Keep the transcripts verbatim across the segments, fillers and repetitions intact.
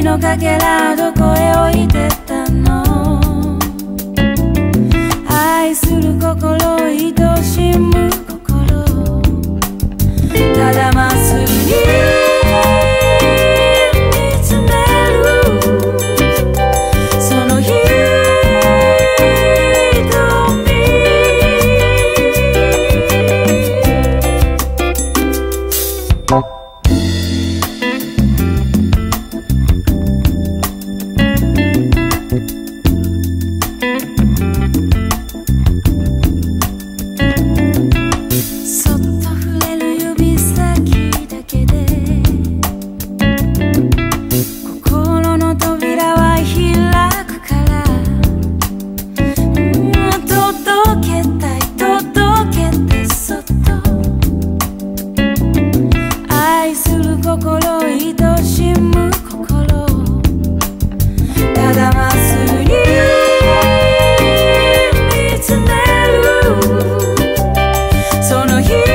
のかけらどこへ置いてったの？愛する心、愛しむ心、ただまっすぐに見つめるその瞳。そっと触れる指先だけで心の扉は開くから、うん、届けたい届けてそっと愛する心、愛しむ心、ただまっすぐに見つめるその瞳。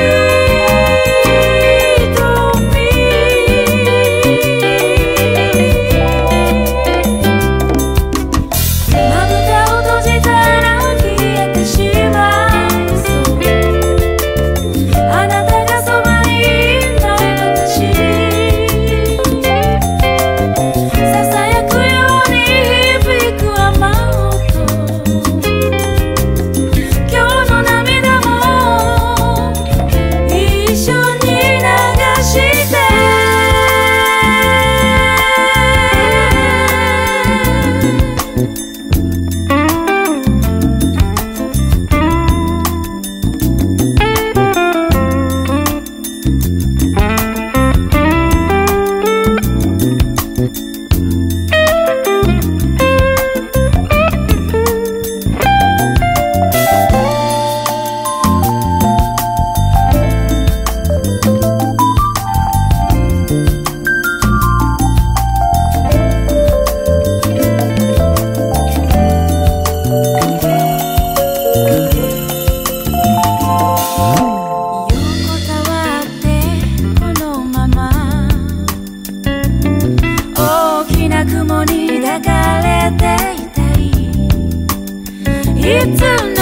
まぶたを閉じたら消えてしまいそう。あなたがそばにいない私、ささやくように響く雨音。今日の涙も一緒に流して。横たわってこのまま大きな雲に抱かれていたい。いつ